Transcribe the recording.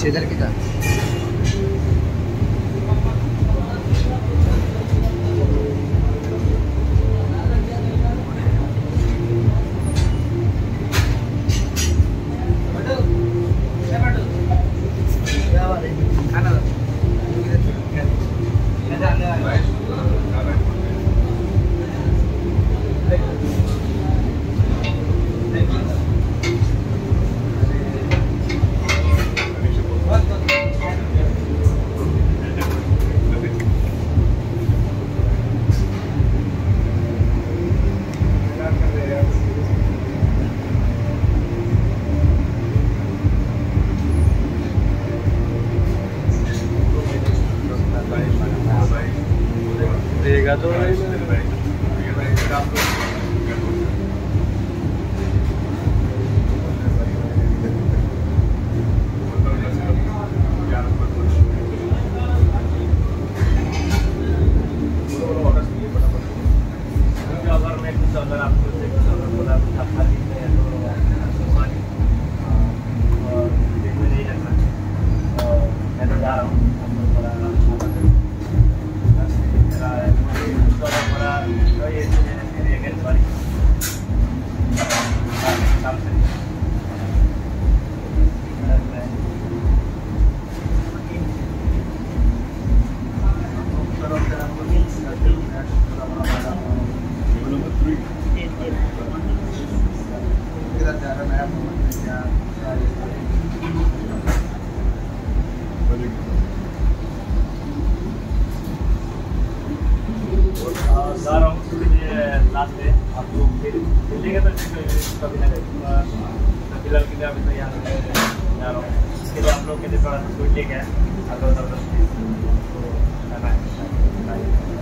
इधर की था। देगा तो अगर मैं कुछ अगर आपको बोला खाली है तो सॉरी और में नहीं रखना, मैं तो जा रहा हूँ जा रहा हूँ लास्ट में आप लोग मिलेंगे तो कभी ना कभी फिलहाल के लिए अभी तो यहाँ जा रहा हूँ। इसके लिए आप लोग के लिए थोड़ा सा स्वीट लेके आए अगर